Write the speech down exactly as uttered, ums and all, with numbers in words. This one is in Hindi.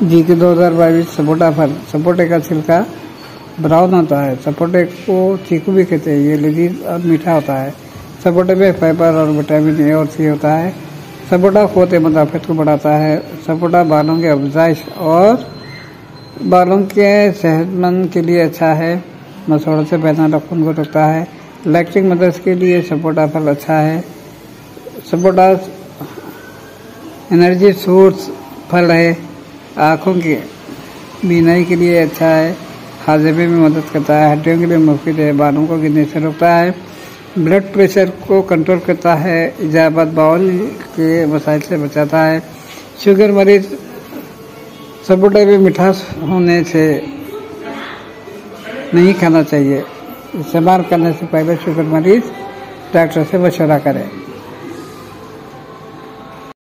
जी के दो हज़ार बाईस सपोटा फल। सपोटे का छिलका ब्राउन होता है। सपोटे को चीकू भी कहते हैं। ये लजीज और मीठा होता है। सपोटे में फाइबर और विटामिन ए और सी होता है। सपोटा खोते मदाफत को बढ़ाता है। सपोटा बालों की अफजाइश और बालों के सेहतमंद के लिए अच्छा है। मसौड़ों से पैदा खून को रोकता है। लैक्टिक मदर्स के लिए सपोटा फल अच्छा है। सपोटा एनर्जी सोर्स फल है। आँखों की बीनाई के लिए अच्छा है। हाजमे में मदद करता है। हड्डियों के लिए मुफीद है। बालों को गिरने से रोकता है। ब्लड प्रेशर को कंट्रोल करता है। इजाबत बाउल के मसाइल से बचाता है। शुगर मरीज सपोटे में मिठास होने से नहीं खाना चाहिए। इस्तेमाल करने से पहले शुगर मरीज डॉक्टर से मशवरा करें।